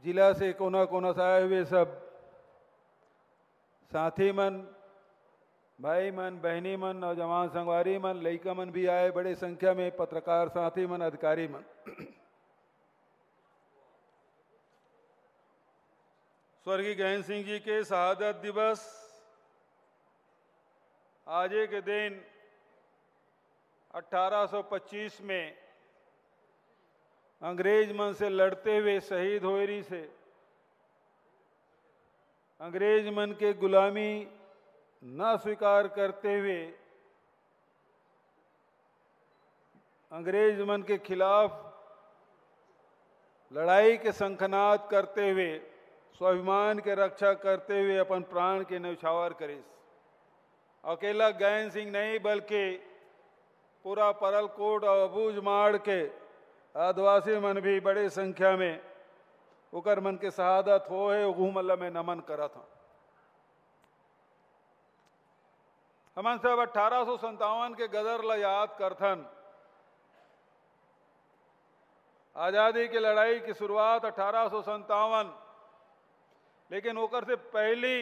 जिला से कोना कोना से आए हुए सब साथी मन, भाई मन, बहनी मन, नौजवान संगवारी मन, लइका मन भी आए बड़े संख्या में, पत्रकार साथी मन, अधिकारी मन। स्वर्गीय गहन सिंह जी के शहादत दिवस आज के दिन 1825 में अंग्रेज मन से लड़ते हुए शहीद होरी से अंग्रेज मन के गुलामी न स्वीकार करते हुए अंग्रेज मन के खिलाफ लड़ाई के शंखनाद करते हुए स्वाभिमान के रक्षा करते हुए अपन प्राण के न्यौछावर करे। अकेला गहन सिंह नहीं बल्कि पूरा परलकोट और अबूझमाड़ के आदिवासी मन भी बड़े संख्या में ओकर मन के शहादत हो है उहू मल्ला में नमन करत हूँ। हमन सब 1857 के गदर ला याद करथन। आजादी की लड़ाई की शुरुआत 1857, लेकिन ओकर से पहली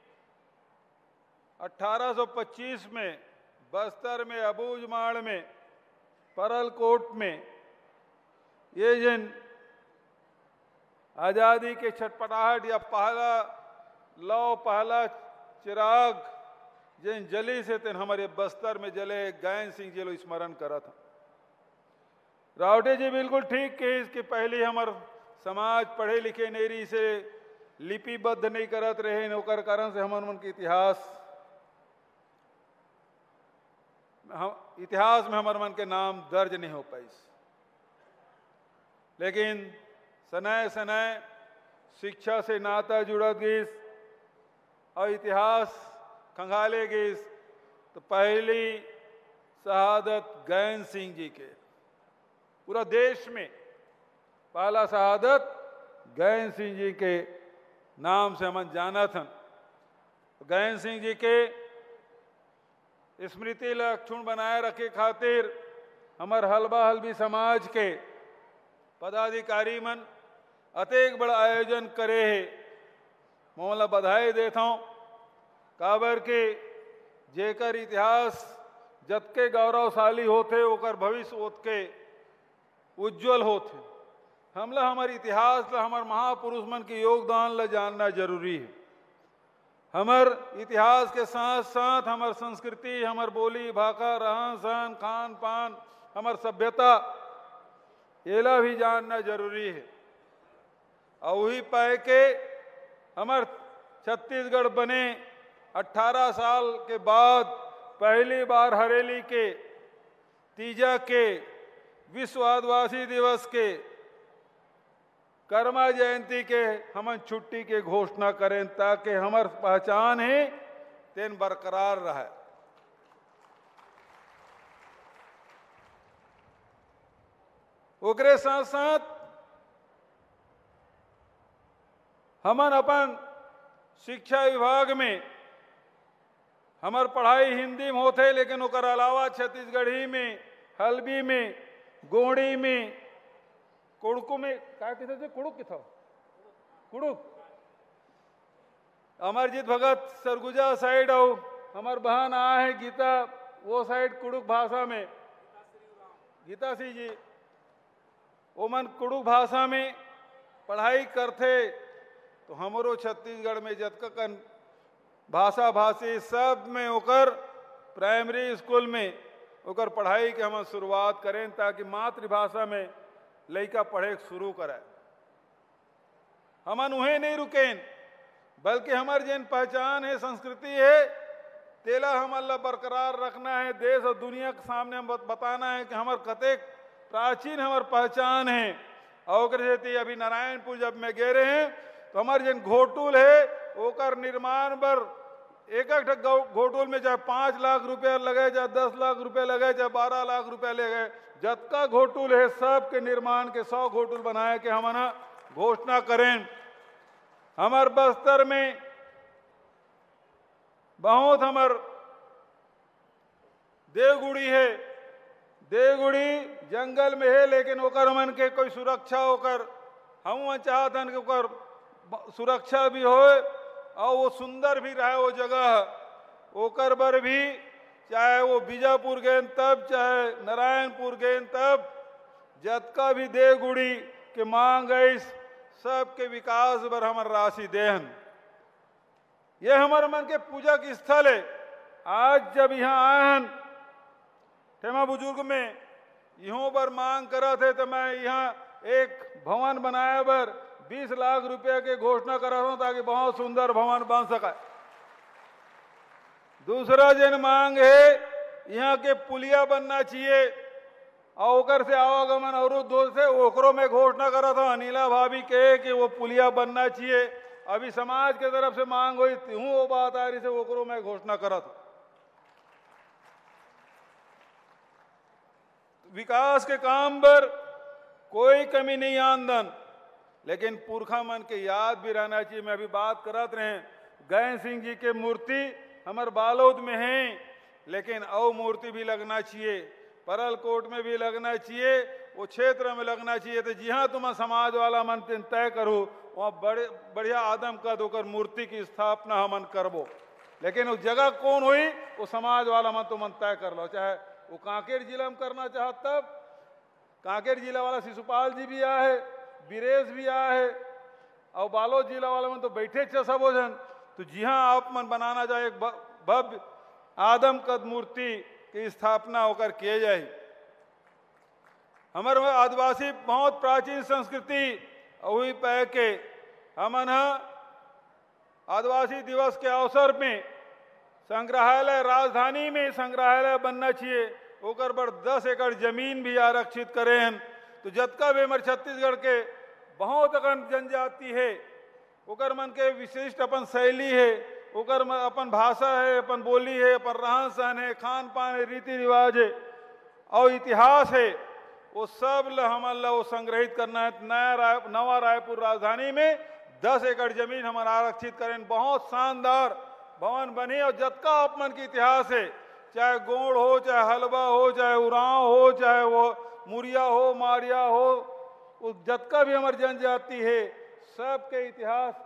1825 में बस्तर में, अबूझमाड़ में, परलकोट में ये जिन आजादी के छटपटाहट या पहला लौ पहला चिराग जिन जली से तेन हमारे बस्तर में जले गहन सिंह जी लो स्मरण करा था। रावटे जी बिल्कुल ठीक के इसकी पहली हमार समाज पढ़े लिखे नेरी से लिपिबद्ध नहीं करत रहे, नौकर कारण से हमन मन के इतिहास में हमारे मन के नाम दर्ज नहीं हो पाई। लेकिन सनय सनय शिक्षा से नाता जुड़त गईस और इतिहास खंगाले गईस, तो पहली शहादत गहन सिंह जी के पूरा देश में पहला शहादत गहन सिंह जी के नाम से हम जाना था। गहन सिंह जी के स्मृति लक्षण बनाए रखे खातिर हमार हलबा हलबी समाज के पदाधिकारी मन अतेक बड़ा आयोजन करे है। मोला बधाई देता हूँ, काबर के जेकर इतिहास जतके गौरवशाली होते ओकर भविष्य ओतके उज्जवल होते। हमला हमार इतिहास ला हमार महापुरुष मन के योगदान ला जानना जरूरी है। हमार इतिहास के साथ साथ हमार संस्कृति, हमार बोली भाषा, रहन सहन, खान पान, हमार सभ्यता एला भी जानना जरूरी है। और वही पाए के हमार छत्तीसगढ़ बने 18 साल के बाद पहली बार हरेली के तीजा के विश्व आदिवासी दिवस के कर्मा जयंती के हमन छुट्टी के घोषणा करें, ताकि हमार पहचान है तेन बरकरार रहे। ओकरे साथ साथ हमन अपन शिक्षा विभाग में हमार पढ़ाई हिंदी में होते, लेकिन ओकर अलावा छत्तीसगढ़ी में, हल्बी में, गोड़ी में, कुड़कू में क्या कहते थे, कुड़ुक था, कुड़ुक अमरजीत भगत सरगुजा साइड और हमार बहन आ है गीता वो साइड कुड़ुक भाषा में, गीता सिंह जी ओमन कुड़ुक भाषा में पढ़ाई करते। तो हमारो छत्तीसगढ़ में जतकन भाषा भाषी सब में ओकर प्राइमरी स्कूल में ओकर पढ़ाई के हम शुरुआत करें, ताकि मातृभाषा में लड़का पढ़े शुरू करे। हमन उन्हें नहीं रुकें, बल्कि हमारी जिन पहचान है, संस्कृति है, तेला हमारा बरकरार रखना है। देश और दुनिया के सामने हम बताना है कि हमार कतेक प्राचीन हमार पहचान है। और अभी नारायणपुर जब में गए रहे हैं तो हमारे जिन घोटुल है ओकर निर्माण पर एक घोटुल में चाहे 5 लाख रुपया लगे, चाहे 10 लाख रुपया लगे, चाहे 12 लाख रुपया लगे, जतका घोटुल है सब के निर्माण के 100 घोटुल बनाए के हम घोषणा करें। हमार बस्तर में बहुत हमार देवगुड़ी है, देवगुड़ी जंगल में है, लेकिन ओकर मन के कोई सुरक्षा ओकर हम चाहतन कि ओकर सुरक्षा भी हो और वो सुंदर भी रहे वो जगह। ओकर बर भी चाहे वो बीजापुर गए तब, चाहे नारायणपुर गए तब, जतका भी दे गुड़ी के मांग गई सबके विकास बर हमर राशि देहन। ये हमारे मन के पूजा की स्थल है। आज जब यहाँ आए हैं ठेमा बुजुर्ग में इहों पर मांग करा थे तो मैं यहाँ एक भवन बनाए बर 20 लाख रुपए के घोषणा करा हूं ताकि बहुत सुंदर भवन बन सके। दूसरा जन मांग है यहाँ के पुलिया बनना चाहिए और ओकर से आवागमन अवरुद्ध हो से ओकरो में घोषणा करा था अनिला भाभी के कि वो पुलिया बनना चाहिए। अभी समाज के तरफ से मांग हुई हूँ वो बात आ रही से ओकरो में घोषणा करा था। विकास के काम पर कोई कमी नहीं आमदन, लेकिन पुरखा मन के याद भी रहना चाहिए। मैं अभी बात करत रहे गैन सिंह जी के मूर्ति हमारे बालोद में है, लेकिन औ मूर्ति भी लगना चाहिए, परलकोट में भी लगना चाहिए, वो क्षेत्र में लगना चाहिए। तो जहाँ तुम समाज वाला मन तय करो वहाँ बड़े बढ़िया आदम कद होकर मूर्ति की स्थापना हमन करबो। लेकिन वो जगह कौन हुई वो समाज वाला मन तुम तय कर लो। चाहे वो कांकेर जिला में करना चाह तब कांकेर जिला वाला शिशुपाल जी भी आए है, बीरेश भी आए है, और बालोद जिला वाला मन तो बैठे च सब जन। तो जहाँ आप मन बनाना चाहे एक भव्य आदम कद मूर्ति की स्थापना होकर किए जाए। हमारे आदिवासी बहुत प्राचीन संस्कृति वही पै के हमन आदिवासी दिवस के अवसर में संग्रहालय राजधानी में संग्रहालय बनना चाहिए। ओकर पर 10 एकड़ जमीन भी आरक्षित करे हैं। तो जतका भी हमारे छत्तीसगढ़ के बहुत अकन जनजाति है ओकर मन के विशिष्ट अपन शैली है, ओकर अपन भाषा है, अपन बोली है, अपन रहन सहन है, खान पान है, रीति रिवाज है और इतिहास है। वो सब हमन ला वो संग्रहित करना है। नवा रायपुर राजधानी में 10 एकड़ जमीन हमारा आरक्षित करें। बहुत शानदार भवन बनी और जतका आप मन की इतिहास है, चाहे गोड़ हो, चाहे हलवा हो, चाहे उरांव हो, चाहे वो मुरिया हो, मारिया हो, उस जतका भी हमारी जनजाति है सबके इतिहास।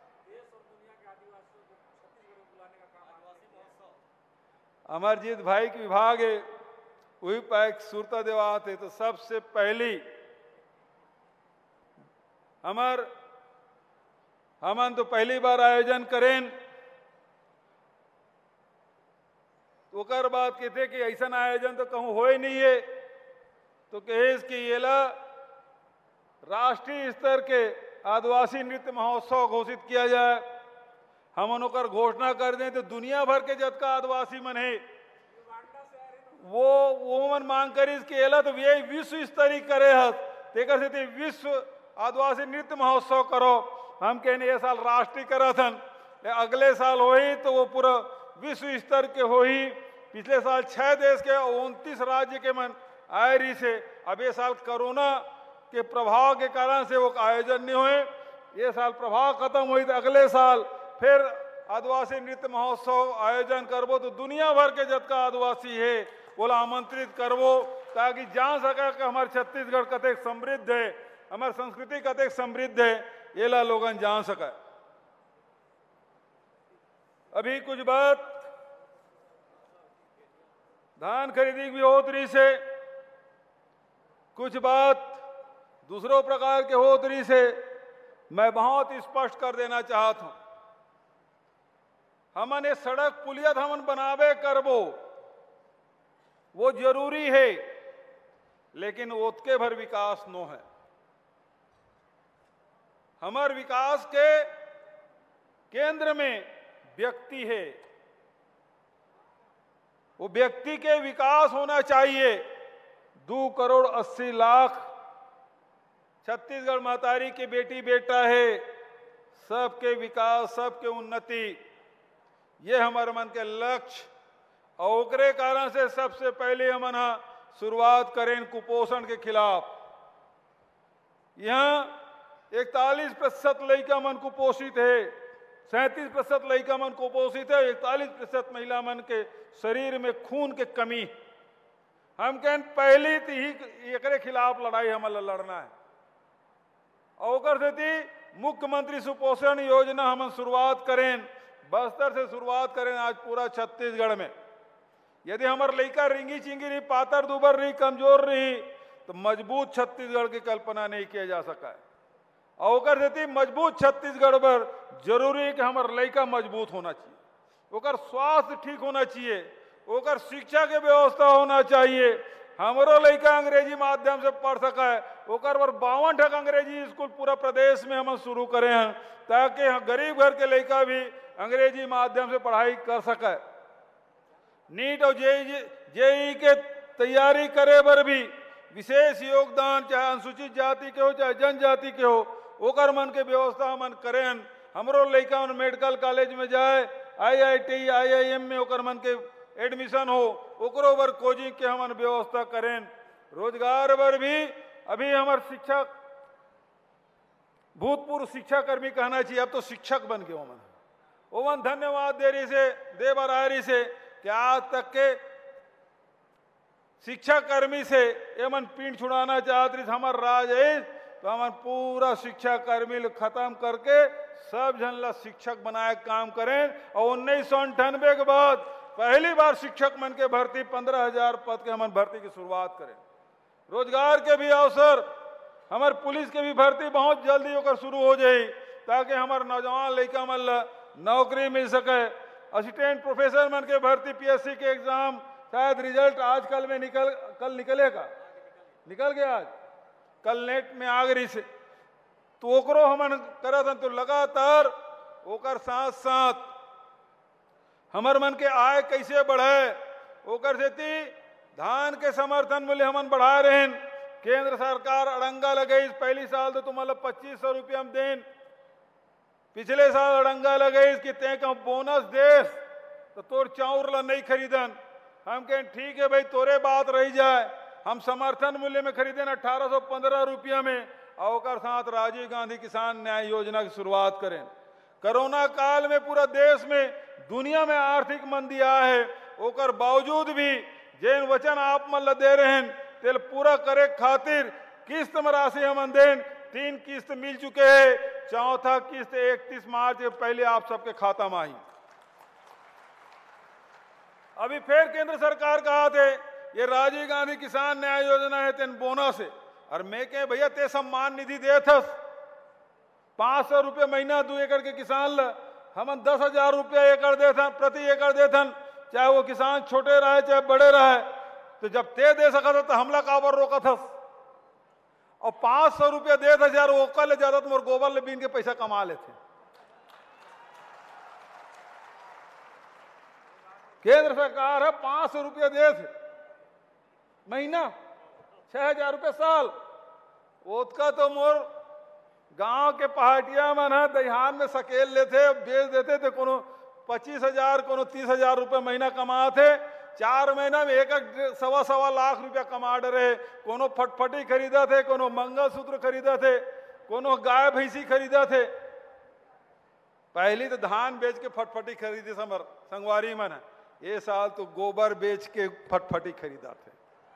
अमरजीत भाई के विभाग है वही पैक सुरता देवात है। तो सबसे पहली हमन तो पहली बार आयोजन करें, ओकर बाद कहते कि ऐसा आयोजन तो कहूँ हो ही नहीं है। तो कहे कि ये राष्ट्रीय स्तर के आदिवासी नृत्य महोत्सव घोषित किया जाए। हम ओकर घोषणा कर दें तो दुनिया भर के जतका आदिवासी मन है वो मन मांग करी कि एला तो यही विश्व स्तरीय करे हस तेकर से विश्व आदिवासी नृत्य महोत्सव करो। हम कहने ये साल राष्ट्रीय करा थन, अगले साल हो ही तो वो पूरा विश्व स्तर के हो ही। पिछले साल 6 देश के 29 राज्य के मन आए रही से। अब ये साल कोरोना के प्रभाव के कारण से वो आयोजन नहीं हुए। ये साल प्रभाव खत्म हुई तो अगले साल फिर आदिवासी नृत्य महोत्सव आयोजन करबो। तो दुनिया भर के जतका आदिवासी है बोला आमंत्रित करबो ताकि जान सका कि हमारे छत्तीसगढ़ कतेक समृद्ध है, हमारी संस्कृति कतेक समृद्ध है, ये ला लोगन जान सका। अभी कुछ बात धान खरीदी भी होत रही से, कुछ बात दूसरों प्रकार के होत रही से मैं बहुत स्पष्ट कर देना चाहता हूं। हमन ये सड़क पुलियत हमन बनावे करबो वो जरूरी है, लेकिन ओतके भर विकास नो है। हमार विकास के केंद्र में व्यक्ति है, वो व्यक्ति के विकास होना चाहिए। 2 करोड़ 80 लाख छत्तीसगढ़ महतारी की बेटी बेटा है, सबके विकास सबके उन्नति ये हमारे मन के लक्ष्य। और ओकरे कारण से सबसे पहले हम शुरुआत करें कुपोषण के खिलाफ। यहाँ 41% लड़का मन कुपोषित है, 37% लड़का मन कुपोषित है, 41% महिला मन के शरीर में खून के कमी। हम कहें पहली ही एकरे खिलाफ लड़ाई हमें लड़ना है। और मुख्यमंत्री सुपोषण योजना हम शुरुआत करें, बस्तर से शुरुआत करें, आज पूरा छत्तीसगढ़ में। यदि हमारे लड़का रिंगी चिंगी रही, पातर दुबर रही, कमजोर रही, तो मजबूत छत्तीसगढ़ की कल्पना नहीं किया जा सका है। और मजबूत छत्तीसगढ़ पर जरूरी है कि हमारे लड़का मजबूत होना चाहिए, ओकर स्वास्थ्य ठीक होना चाहिए, ओकर शिक्षा के व्यवस्था होना चाहिए। हमारो लड़का अंग्रेजी माध्यम से पढ़ सका है, ओकर पर 52 ठक अंग्रेजी स्कूल पूरा प्रदेश में हम शुरू करे हैं, ताकि गरीब घर के लड़का भी अंग्रेजी माध्यम से पढ़ाई कर सके। नीट और जेई के तैयारी करे पर भी विशेष योगदान, चाहे अनुसूचित जाति के हो चाहे जनजाति के हो, ओकर मन के व्यवस्था मन करें। हमरो लड़का मन मेडिकल कॉलेज में जाए, IIT IIM में ओकर मन के एडमिशन हो, ओकरो बर कोचिंग के हमन व्यवस्था करें। रोजगार बर भी अभी हमारे शिक्षक, भूतपूर्व शिक्षा कर्मी कहना चाहिए, अब तो शिक्षक बन गए ओमन। ओमन धन्यवाद दे रही से, दे बरारी से कि आज तक के शिक्षा कर्मी से एमन पीठ छुड़ाना चाहते हमार राज है, तो हमन पूरा शिक्षा कर्मी खत्म करके सब जन ला शिक्षक बनाए काम करें। और 1998 के बाद पहली बार शिक्षक मन के भर्ती 15,000 पद के हमन भर्ती की शुरुआत करें। रोजगार के भी अवसर, हमारे पुलिस के भी भर्ती बहुत जल्दी होकर शुरू हो जाए, ताकि हमारे नौजवान लड़का मन ला नौकरी मिल सके। असिस्टेंट प्रोफेसर मन के भर्ती PSC के एग्जाम शायद रिजल्ट आजकल में कल निकलेगा, निकल गया आज, कल नेट में आ गई से, तो ओकरो हमन करत हन। तो लगातार ओकर साथ साथ हमर मन के आय कैसे बढ़े, ओकर सेती धान के समर्थन मूल्य हमन बढ़ा रहे हैं। केंद्र सरकार अड़ंगा लगे, पहली साल तो तुम्हारा 2500 रुपया हम दें, पिछले साल अड़ंगा लगे कि ते का बोनस दे तो तोर चाउर ला नहीं खरीदन। हम कहें ठीक है भाई, तोरे बात रही जाए, हम समर्थन मूल्य में खरीदें 1815 रुपया में। और साथ राजीव गांधी किसान न्याय योजना की शुरुआत करें। कोरोना काल में पूरा देश में, दुनिया में आर्थिक मंदी आया है, ओकर बावजूद भी जैन वचन आप मन दे रहे हैं तेल पूरा करे खातिर किस्त में राशि हम दें। 3 किस्त मिल चुके हैं, चौथा किस्त 31 मार्च के पहले आप सबके खाता में आई। अभी फिर केंद्र सरकार कहा थे ये राजीव गांधी किसान न्याय योजना है, तेन बोनस है। और मैं कहे भैया ते सम्मान निधि दे थस 500 रुपये महीना 2 एकड़ के किसान ला, हम 10,000 रुपया एकड़ देथन, प्रति एकड़ देथन, चाहे वो किसान छोटे रहे चाहे बड़े रहे। तो जब ते दे सकता तो हमला काबर रोकत हस। और 500 रुपया दे 1000 ओकर ले ज्यादा तुम गोबर ले बीन के पैसा कमा लेते। केंद्र सरकार है 500 रुपया दे महीना, 6,000 रुपये साल। ओतका तो मोर गांव के पहाटिया मन है दहिहान में सकेल लेते, बेच देते थे, कोनो 25,000 कोनो 30,000 रुपये महीना कमाते। 4 महीना में 1-1.25 लाख रुपया कमा रहे। कोनो फटफटी खरीदा थे, कोनो मंगलसूत्र खरीदा थे, कोनो गाय भैंसी खरीदा थे। पहली तो धान बेच के फटफटी खरीदी समर संगवारी मन है, ये साल तो गोबर बेच के फटफटी खरीदा थे।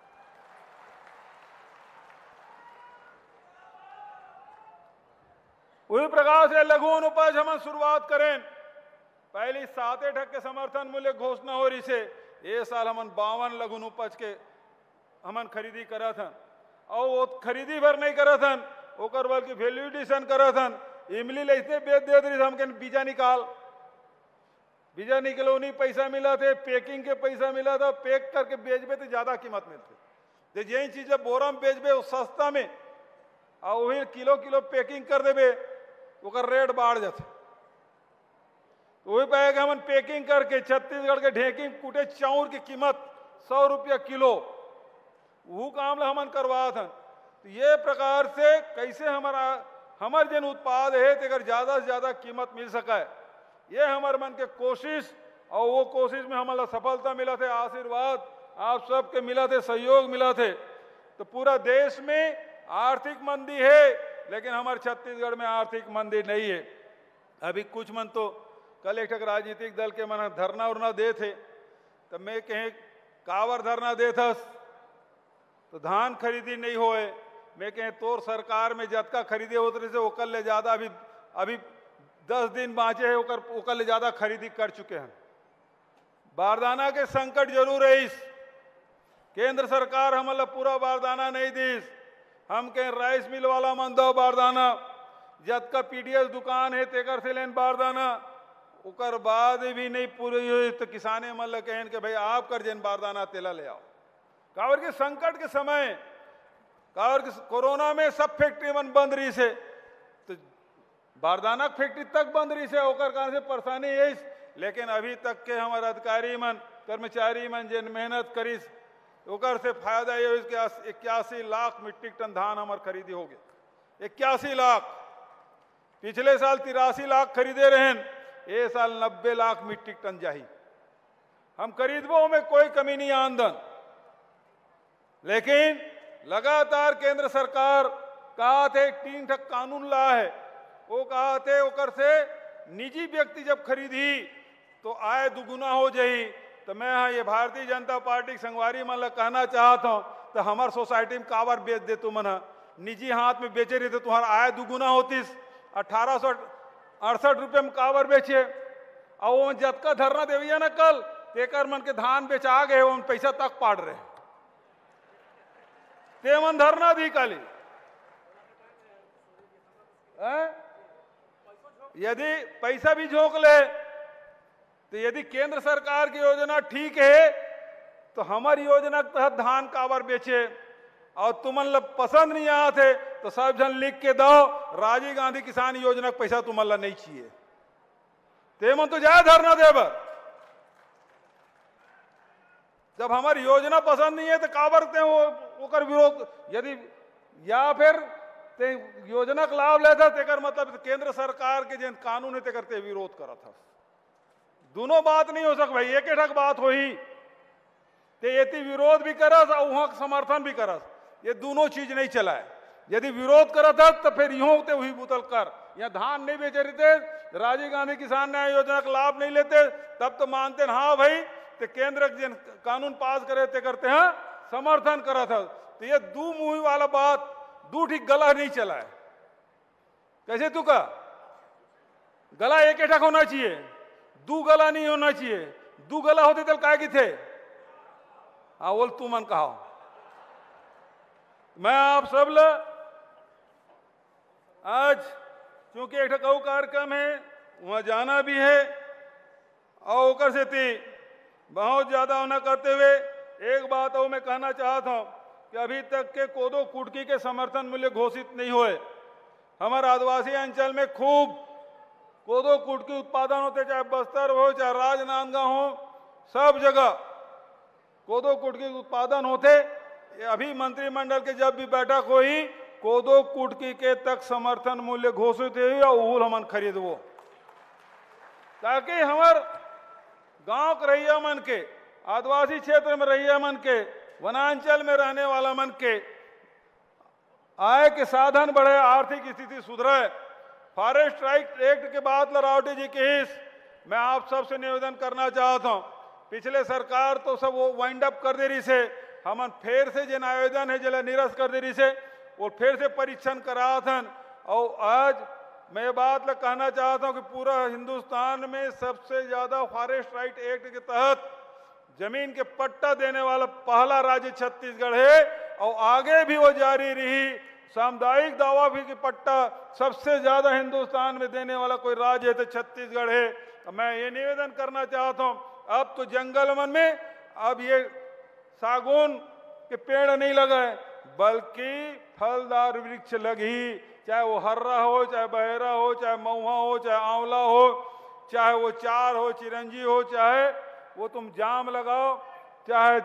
उसी प्रकार से लघु अनुपज हम शुरुआत करें। पहली 7% समर्थन मूल्य घोषणा हो रही से, ये साल हमन 52 लघु उपज के हमन खरीदी करा था। और वो खरीदी भर नहीं करा था, ओकर बल्कि वैल्यू एडिशन करा था। इमली लेते बेच दे रही हमके बीजा निकाल, बीजा निकलो नहीं पैसा मिला थे, पैकिंग के पैसा मिला था, पैक करके बेचबे तो ज्यादा कीमत मिलती। तो यही चीज बोरा में बेचबे वो सस्ता में, और वही किलो किलो पैकिंग कर देबे ओकर रेट बढ़ जाते। तो वही पाएगा हमन पैकिंग करके छत्तीसगढ़ के ढेकिंग कूटे चाउर की कीमत 100 रुपया किलो, वो काम ला हमन करवा था। तो ये प्रकार से कैसे हमार जन उत्पाद है तेकर ज्यादा से ज्यादा कीमत मिल सका है, ये हमारे मन के कोशिश। और वो कोशिश में हमारा सफलता मिला थे, आशीर्वाद आप सबके मिला थे, सहयोग मिला थे। तो पूरा देश में आर्थिक मंदी है, लेकिन हमारे छत्तीसगढ़ में आर्थिक मंदी नहीं है। अभी कुछ मन तो कल एक राजनीतिक दल के मन धरना उरना दे थे, तो मैं कहें कावर धरना दे थस तो धान खरीदी नहीं होए, मैं कहें तोर सरकार में जतका खरीदे उतरे से ओकर ले ज्यादा अभी 10 दिन बाँचे है ओकर ले ज्यादा खरीदी कर चुके हैं। बारदाना के संकट जरूर है। इस केंद्र सरकार हमला पूरा बारदाना नहीं दीस। हम कहें राइस मिल वाला मन दो बारदाना, जतका पीडीएस दुकान है तेकर से लेन बारदाना, उकर बाद भी नहीं पूरी हुई तो किसाने मन कहें कि भाई आप कर जेन बारदाना तेला ले आओ। कावर के संकट के समय, कावर के कोरोना में सब फैक्ट्री मन बंद रही से, तो बारदाना फैक्ट्री तक बंद रही से, ओकर कारण से परेशानी है। लेकिन अभी तक के हमारे अधिकारी मन कर्मचारी मन जिन मेहनत करीस ओकर से फायदा ये 81 लाख मीट्रिक टन धान हमार खरीदी हो गए। 81 लाख, पिछले साल 83 लाख खरीदे रहें, ये साल 90 लाख मीट्रिक टन जाही। हम खरीदबो में कोई कमी नहीं आमदन, लेकिन लगातार केंद्र सरकार कहा थे 3 ठक कानून ला है, वो कहा थे ओकर से निजी व्यक्ति जब खरीदी तो आय दुगुना हो जाही। तो मैं ये भारतीय जनता पार्टी संगवारी मन कहना चाहता हूं, तो हमार सोसाइटी में काबर बेच दे तुम निजी हाथ में बेचे रही तो तुम्हारा आय दुगुना होतीस। 1868 रुपये में काबर बेचे, और वो जतका धरना देविया ना कल तेकर मन के धान बेचा गए, वो पैसा तक पाड़ रहे ते मन धरना दी काली। यदि पैसा भी झोंक ले तो यदि केंद्र सरकार की योजना ठीक है तो हमारी योजना के तहत धान काबर बेचे, और तुमन लोग पसंद नहीं आते तो सब जन लिख के दो राजीव गांधी किसान योजना का पैसा तुमन ला नहीं चाहिए, ते मन तो जाए धरना देबर। जब हमारी योजना पसंद नहीं है तो काबर ते वो कर विरोध, यदि या फिर ते योजना का लाभ लेता तेकर मतलब केंद्र सरकार के जिन कानून है तेकर ते विरोध करा था। दोनों बात नहीं हो सक भाई, एक ठक बात हो ही ते यदि विरोध भी करस और वहां समर्थन भी करस, ये दोनों चीज नहीं चला है। यदि विरोध करत है तो फिर यूं होते हुई बुतल कर, यहाँ धान नहीं बेचे रहते, राजीव गांधी किसान न्याय योजना का लाभ नहीं लेते, तब तो मानते हैं हाँ भाई ते केंद्र जिन कानून पास करे ते करते हैं समर्थन करत है। तो ये दो मुही वाला बात दू ठीक गला नहीं चला है। कैसे तू का गला एक ठक होना चाहिए, दू गला नहीं होना चाहिए। दू गला होते तो काय की थे, हाँ बोल तू मन कहा। मैं आप सब ल आज क्योंकि एक ठक कार्यक्रम है वहां जाना भी है, और ओकर से थी बहुत ज्यादा होना करते हुए एक बात और मैं कहना चाहता हूं कि अभी तक के कोदो कुटकी के समर्थन मूल्य घोषित नहीं हुए। हमारे आदिवासी अंचल में खूब कोदो कुटकी उत्पादन होते, चाहे बस्तर हो चाहे राजनांदगांव हो, सब जगह कोदो कुटकी उत्पादन होते। अभी मंत्रिमंडल के जब भी बैठक हुई कोदो कुटकी के तक समर्थन मूल्य घोषित हुई और उहुल हमन खरीदबो, ताकि हमार गांव के रहिया मन के, आदिवासी क्षेत्र में रहिया मन के, वनांचल में रहने वाला मन के आय के साधन बढ़े, आर्थिक स्थिति सुधरे। फॉरेस्ट राइट एक्ट के बाद लरावटी जी के हिस्स मैं आप सबसे निवेदन करना चाहता हूं, पिछले सरकार तो सब वो वाइंड अप कर दे रही से, हमन फिर से जिन आयोजन है जला निरस्त कर दे रही से, वो फिर से परीक्षण करा था। और आज मैं ये बात कहना चाहता हूं कि पूरा हिंदुस्तान में सबसे ज्यादा फॉरेस्ट राइट एक्ट के तहत जमीन के पट्टा देने वाला पहला राज्य छत्तीसगढ़ है, और आगे भी वो जारी रही। सामुदायिक दावा भी की पट्टा सबसे ज्यादा हिंदुस्तान में देने वाला कोई राज्य है तो छत्तीसगढ़ है। मैं ये निवेदन करना चाहता हूं, अब तो जंगल वन में अब ये सागौन के पेड़ नहीं लगाए बल्कि फलदार वृक्ष लगी, चाहे वो हर्रा हो, चाहे बहेरा हो, चाहे महुआ हो, चाहे आंवला हो, चाहे वो चार हो, चिरंजी हो, चाहे वो तुम जाम लगाओ, चाहे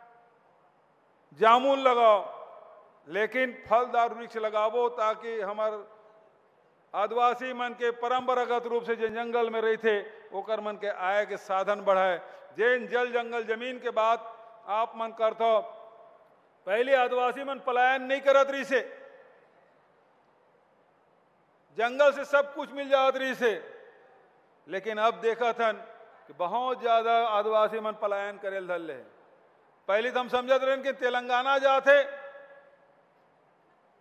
जामुन लगाओ, लेकिन फलदार वृक्ष लगावो ताकि हमार आदिवासी मन के परंपरागत रूप से जो जंगल में रही थे ओकर मन के आय के साधन बढ़ाए। जैन जल जंगल जमीन के बात आप मन करते हो, पहले आदिवासी मन पलायन नहीं करत रही से, जंगल से सब कुछ मिल जात रही से, लेकिन अब देखा था कि बहुत ज्यादा आदिवासी मन पलायन करे धल ले। पहले तो हम समझते रहे कि तेलंगाना जाते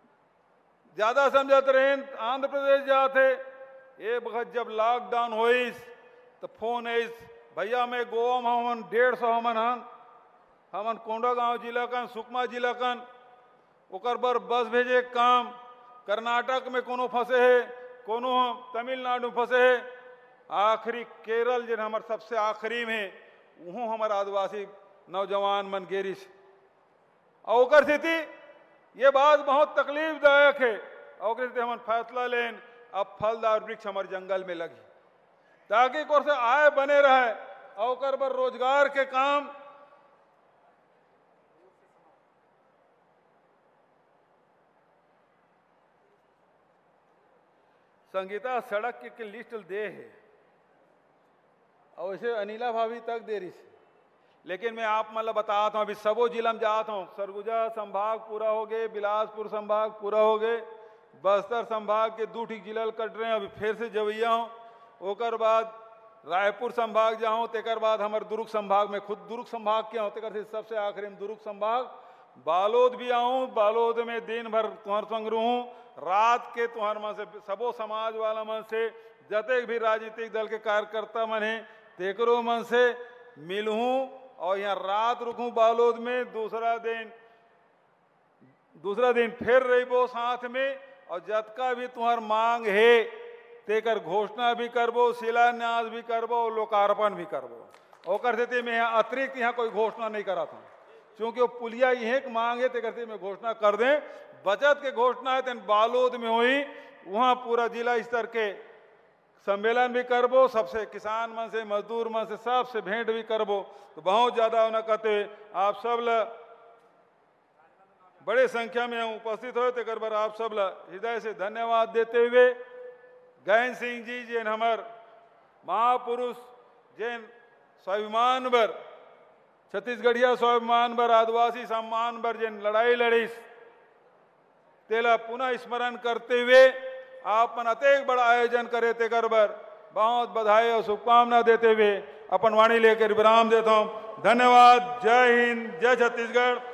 ज्यादा समझत रहे आंध्र प्रदेश जाते ये वक्त जब लॉकडाउन होइस तो फोन आइस भैया मैं गोवा में हमन 150 हमन कोंडागांव जिला कन सुकमा जिला कन ओकर बर बस भेजे काम कर्नाटक में कोनो फंसे है कोनो तमिलनाडु फंसे है आखिरी केरल जिन हमार सबसे आखिरी में वहाँ हमार आदिवासी नौजवान मन गेरिस और ओकर स्थिति ये बात बहुत तकलीफदायक है और हम फैसला लेन अब फलदार वृक्ष हमारे जंगल में लगी ताकि कोर से आय बने रहे और ओकर बर रोजगार के काम संगीता सड़क के लिस्ट दे है और इसे अनिला भाभी तक दे रही लेकिन मैं आप मतलब बताता हूँ अभी सबो जिला में जाता हूँ सरगुजा संभाग पूरा हो गए बिलासपुर संभाग पूरा हो गए बस्तर संभाग के 2 ठीक जिला कट रहे हैं अभी फिर से जवैया हूँ ओकर बाद रायपुर संभाग जाऊँ तेकर बाद हमारे दुर्ग संभाग में खुद दुर्ग संभाग के हूँ तेकर से सबसे आखिरी में दुर्ग संभाग बालोद भी आऊँ बालोद में दिन भर तुम्हार संग रहूँ रात के तुम्हार मन से सबो समाज वाला मन से जतेक भी राजनीतिक दल के कार्यकर्ता मन है तेकरो मन से मिलूँ और यहाँ रात रुकूं बालोद में दूसरा दिन फिर रहीबो साथ में और जतका भी तुम्हार मांग है तेकर घोषणा भी करबो शिलान्यास भी करबो लोकार्पण भी करबो ओकर स्थिति में यहाँ अतिरिक्त यहाँ कोई घोषणा नहीं करा था क्योंकि वो पुलिया यही की मांग है तेकर में घोषणा कर दें बचत के घोषणा है तेन बालोद में हुई वहाँ पूरा जिला स्तर के सम्मेलन भी करबो सबसे किसान मन से मजदूर मन से सबसे भेंट भी करबो तो बहुत ज्यादा होना कहते आप सब बड़े संख्या में उपस्थित हो तेकर बार आप सब हृदय से धन्यवाद देते हुए गैन सिंह जी जिन हमार महापुरुष जिन स्वाभिमान बर छत्तीसगढ़िया स्वाभिमान बर आदिवासी सम्मान बर जिन लड़ाई लड़ीस तेला पुनः स्मरण करते हुए आप मन अतेक बड़ा आयोजन करे तेकर बर बहुत बधाई और शुभकामना देते हुए अपन वाणी लेकर विराम देता हूँ धन्यवाद जय हिंद जय छत्तीसगढ़।